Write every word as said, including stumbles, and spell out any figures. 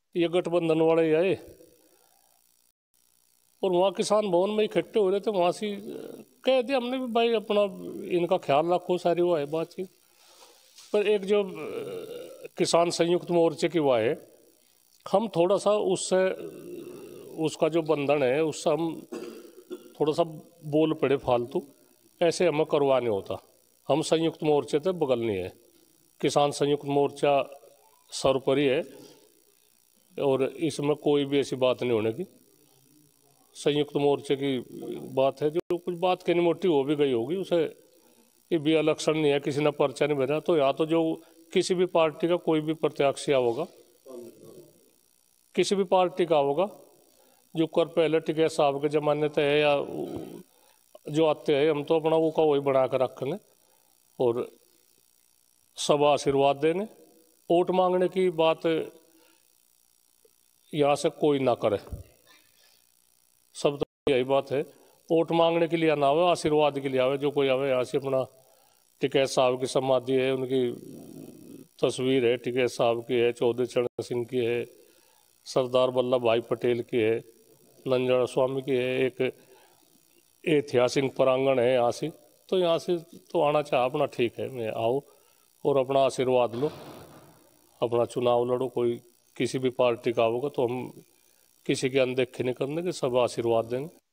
ये गठबंधन वाले ही आए और वहाँ किसान भवन में इकट्ठे हो रहे थे। वहाँ से कह दिया हमने भी भाई अपना इनका ख्याल रखो, सारी वो है बातचीत। पर एक जो किसान संयुक्त मोर्चे की वो है, हम थोड़ा सा उससे उसका जो बंधन है उससे हम थोड़ा सा बोल पड़े फालतू, ऐसे हमें करवा नहीं होता। हम संयुक्त मोर्चे थे, बगल नहीं है। किसान संयुक्त मोर्चा सर्वोपरि है और इसमें कोई भी ऐसी बात नहीं होने की। संयुक्त मोर्चे की बात है, जो कुछ बात कहनी मोटी हो भी गई होगी, उसे ये भी इलेक्शन नहीं है, किसी ने पर्चा नहीं भरा। तो या तो जो किसी भी पार्टी का कोई भी प्रत्याशी होगा, किसी भी पार्टी का होगा, जो कर पहले टिकैत साहब के जमाने तय है या जो आते हैं, हम तो अपना वो का वही बना कर रखेंगे और सब आशीर्वाद देंगे। वोट मांगने की बात यहाँ से कोई ना करे, सब तो यही बात है। वोट मांगने के लिए ना आवे, आशीर्वाद के लिए आवे। जो कोई आवे यहाँ से अपना टिकैत साहब की समाधि है, उनकी तस्वीर है, टिकैत साहब की है, चौधरी चरण सिंह की है, सरदार वल्लभ भाई पटेल की है, नंजन स्वामी की है। एक ऐतिहासिक प्रांगण है यहाँ से, तो यहाँ से तो आना चाहे अपना ठीक है, मैं आओ और अपना आशीर्वाद लो, अपना चुनाव लड़ो। कोई किसी भी पार्टी का होगा तो हम किसी की अनदेखी नहीं करने के, सब आशीर्वाद देंगे।